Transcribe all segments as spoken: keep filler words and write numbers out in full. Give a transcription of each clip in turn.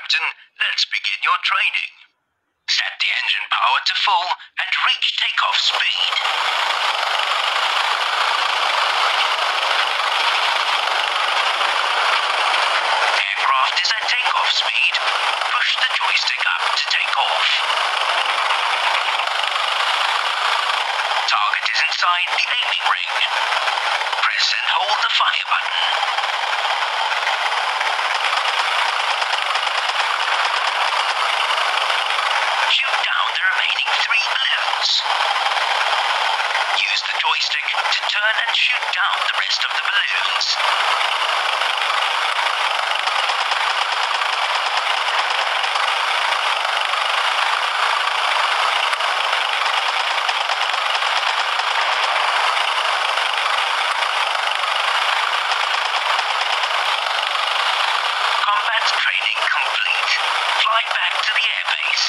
Captain. Let's begin your training. Set the engine power to full and reach takeoff speed. Aircraft is at takeoff speed. Push the joystick up to take off. Target is inside the aiming ring. Press and hold the fire button. Shoot down the remaining three balloons. Use the joystick to turn and shoot down the rest of the balloons. Combat training complete. Fly back to the airbase.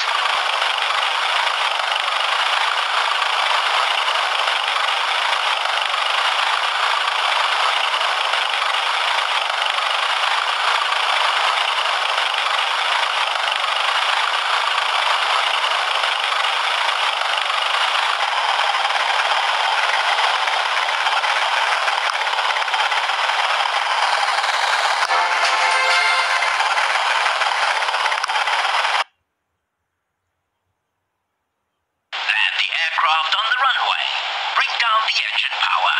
Aircraft on the runway. Bring down the engine power.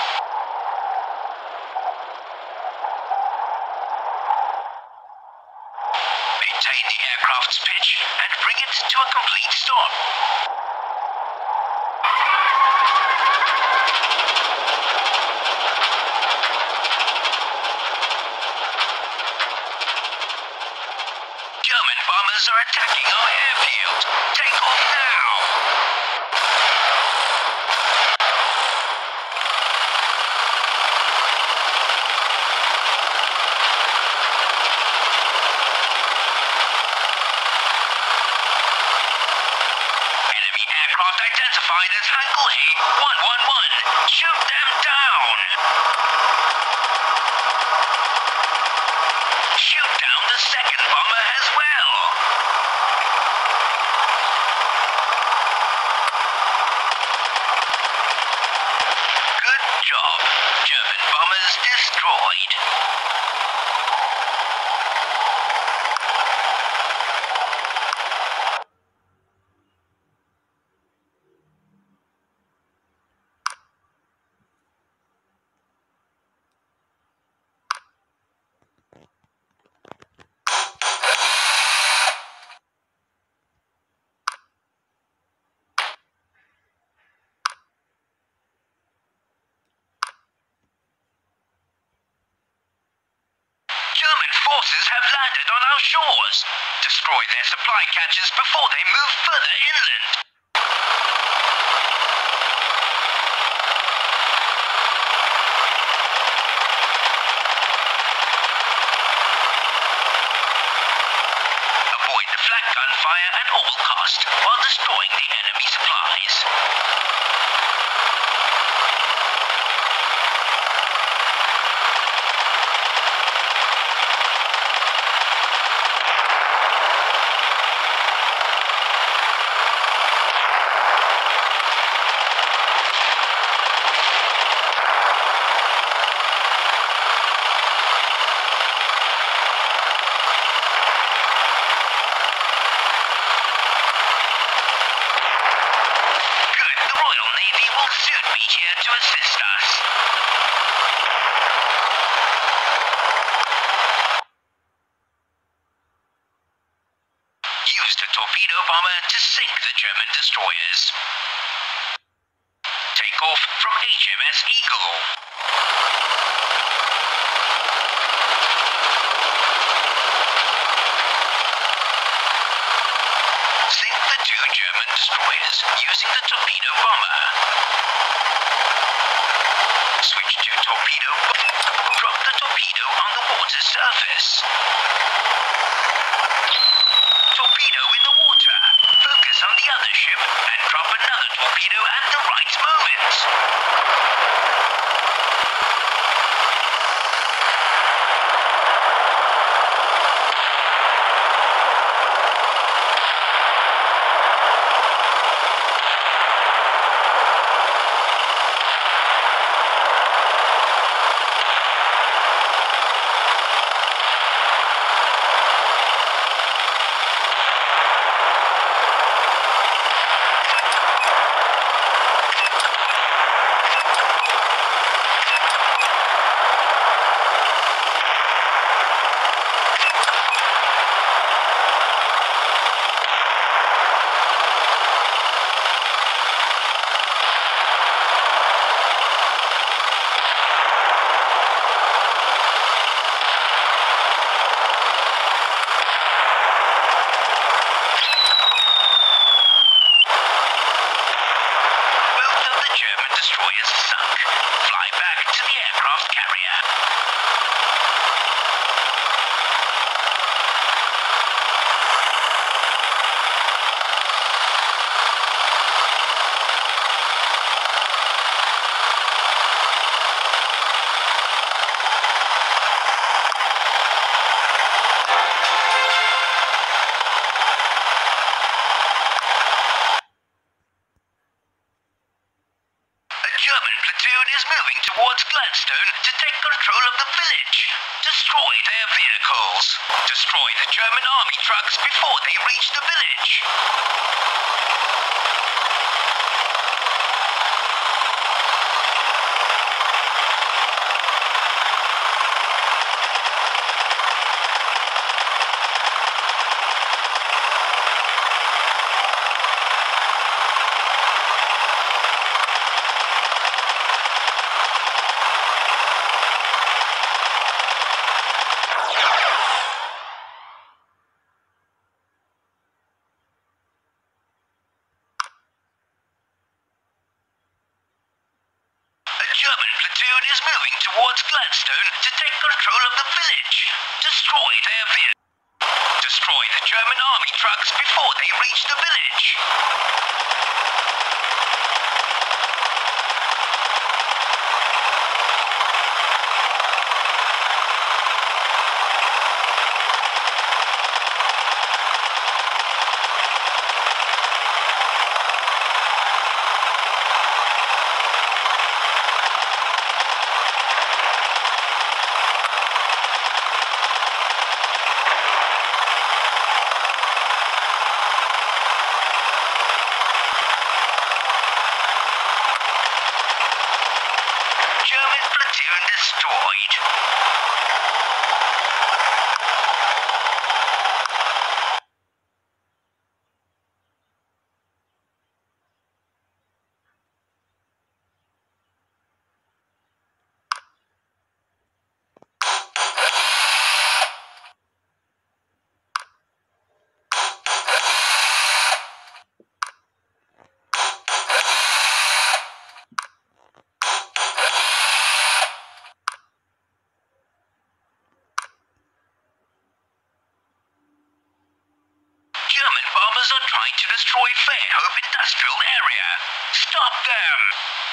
Maintain the aircraft's pitch and bring it to a complete stop. German bombers are attacking our airfield. Take off now! Aircraft identified as Hangle A one one one. Shoot them down! Shoot down the second bomber as well! Good job. German bombers destroyed. German forces have landed on our shores. Destroy their supply catches before they move further inland. Avoid the flak gun fire at all costs while destroying the enemy supplies. Soon be here to assist us. Use the torpedo bomber to sink the German destroyers. Take off from H M S Eagle. Sink the two German destroyers using the torpedo bomber. Switch to torpedo. Drop the torpedo on the water surface. Torpedo in the water. Focus on the other ship and drop another torpedo at the right moment. to take control of the village. Destroy their vehicles. Destroy the German army trucks before they reach the village. German platoon is moving towards Gladstone to take control of the village. Destroy their vehicles. Destroy the German army trucks before they reach the village. German platoon destroyed. German bombers are trying to destroy Fairhope Industrial Area. Stop them!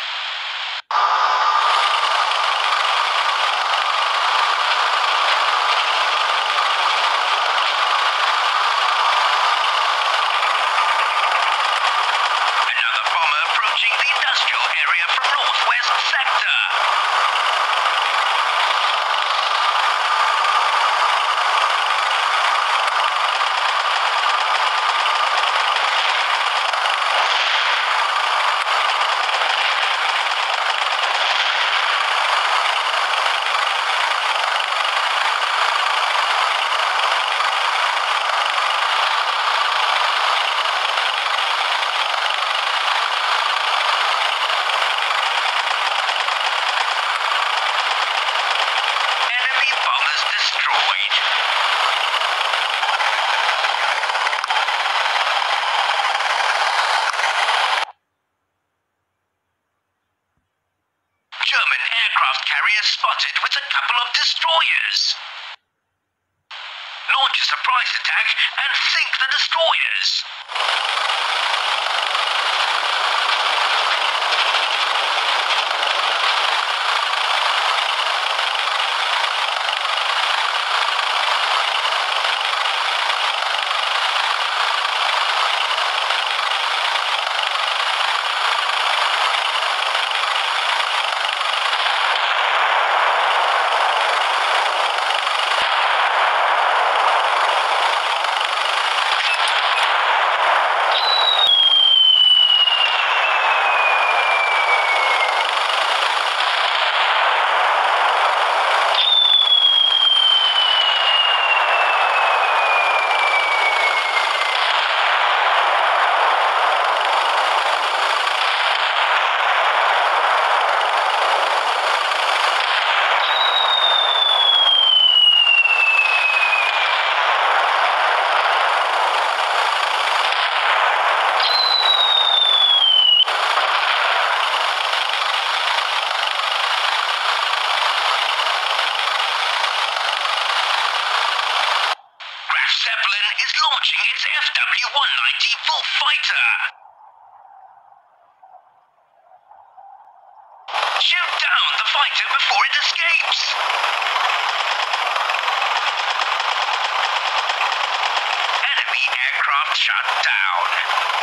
Another bomber approaching the industrial area from northwest sector. Destroyed. German aircraft carrier spotted with a couple of destroyers. Launch a surprise attack and sink the destroyers. Zeppelin is launching its F W one ninety Wolf fighter. Shoot down the fighter before it escapes. Enemy aircraft shut down.